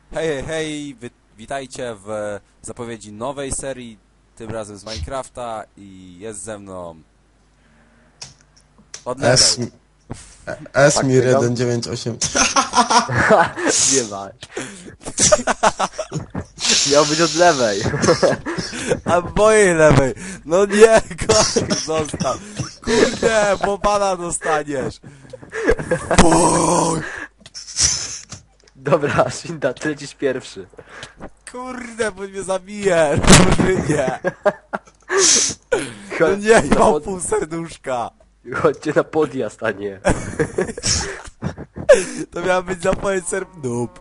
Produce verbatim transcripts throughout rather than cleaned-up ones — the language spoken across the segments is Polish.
Hej, hej, hej, wi witajcie w zapowiedzi nowej serii, tym razem z Minecrafta i jest ze mną od lewej. S... Esmir jeden dziewięć osiem. Nie ma. Miał być od lewej. A mojej lewej, no nie, gość, zostaw. Kurde, bo pana dostaniesz. Boj. Dobra, Shinda, ty lecisz pierwszy. Kurde, bo mnie zabijesz, nie. No nie, na mam pod... pół serduszka. Chodźcie na podjazd, a nie. To miała być zapowiedź ser... Noob.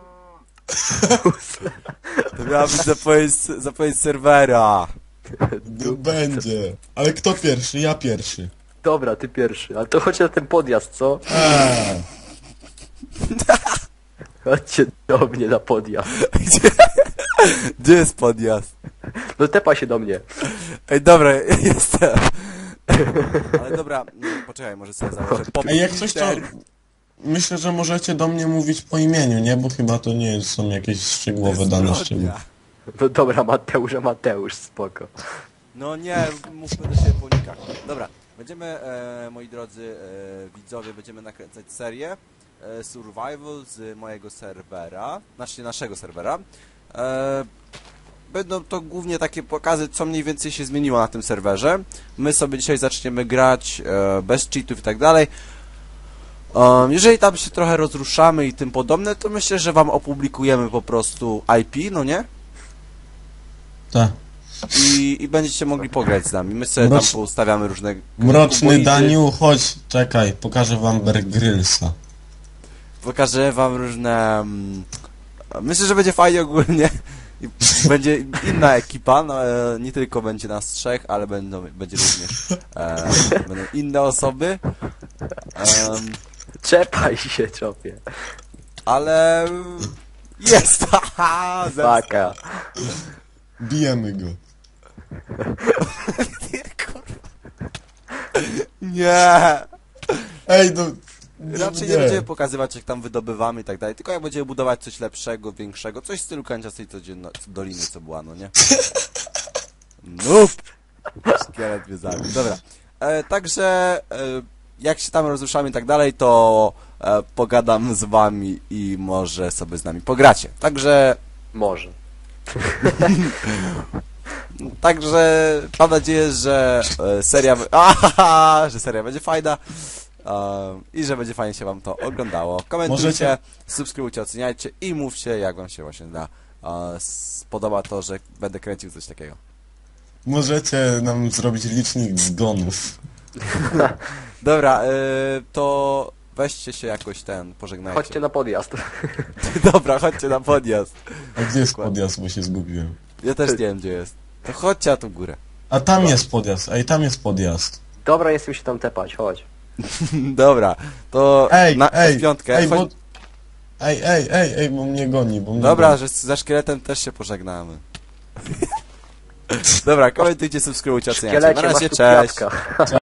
To miała być zapowiedź, zapowiedź serwera. No będzie. Ale kto pierwszy? Ja pierwszy. Dobra, ty pierwszy. Ale to chodźcie na ten podjazd, co? Eee. Chodźcie do mnie na podjazd. Gdzie, gdzie jest podjazd? No tepa się do mnie. Ej, dobra, jestem. Ale dobra, poczekaj, może sobie założę. Ej, jak coś to... Myślę, że możecie do mnie mówić po imieniu, nie? Bo chyba to nie są jakieś szczegółowe dane szczegóły. No dobra, Mateusz, a Mateusz, spoko. No nie, mówmy do siebie po unikach. Dobra, będziemy, e, moi drodzy e, widzowie, będziemy nakręcać serię e, Survival z mojego serwera, znaczy naszego serwera. E, Będą to głównie takie pokazy, co mniej więcej się zmieniło na tym serwerze. My sobie dzisiaj zaczniemy grać e, bez cheatów i tak dalej. Um, jeżeli tam się trochę rozruszamy i tym podobne, to myślę, że wam opublikujemy po prostu I P, no nie? Tak. I, i będziecie mogli pograć z nami. My sobie Mrocz... tam poustawiamy różne... Mroczny kuboidy. Daniu, chodź, czekaj, pokażę wam Bear Grylsa. Pokażę wam różne... Um, myślę, że będzie fajnie ogólnie. I będzie inna ekipa, no, e, nie tylko będzie nas trzech, ale będą, będzie również e, będą inne osoby. Um, Czepaj się, czopie. ale... Jest! Haha! Faka. Bijemy go. Nie! Ej, no... Raczej nie będziemy pokazywać, jak tam wydobywamy i tak dalej, tylko jak będziemy budować coś lepszego, większego, coś w stylu kanciastej codzienno- doliny, co była, no nie? Noob! Szkielet mnie zabił. Dobra. E, także, e, jak się tam rozruszamy i tak dalej, to e, pogadam z wami i może sobie z nami pogracie. Także... Może. Także mam nadzieję, że e, seria... Aha, że seria będzie fajna. Um, i że będzie fajnie się wam to oglądało. Komentujcie, Możecie... subskrybujcie, oceniajcie i mówcie, jak wam się właśnie da. Uh, spodoba to, że będę kręcił coś takiego. Możecie nam zrobić licznik zgonów. Dobra, y, to weźcie się jakoś ten, pożegnajcie. Chodźcie na podjazd. Dobra, chodźcie na podjazd. A gdzie jest podjazd, bo się zgubiłem? Ja też nie wiem, gdzie jest. To chodźcie na tą górę. A tam jest podjazd, ej, tam jest podjazd. Dobra, nie chcę się tam tepać, chodź. Dobra, to Ej, na ej, piątkę. ej, Chodź... bo... ej, ej, ej, ej, bo mnie goni, bo mnie Dobra, goni. że ze szkieletem też się pożegnamy. Dobra, komentujcie, subskrybujcie, oceniajcie. Na Szkielecie, razie, masz tu cześć. kwiatka.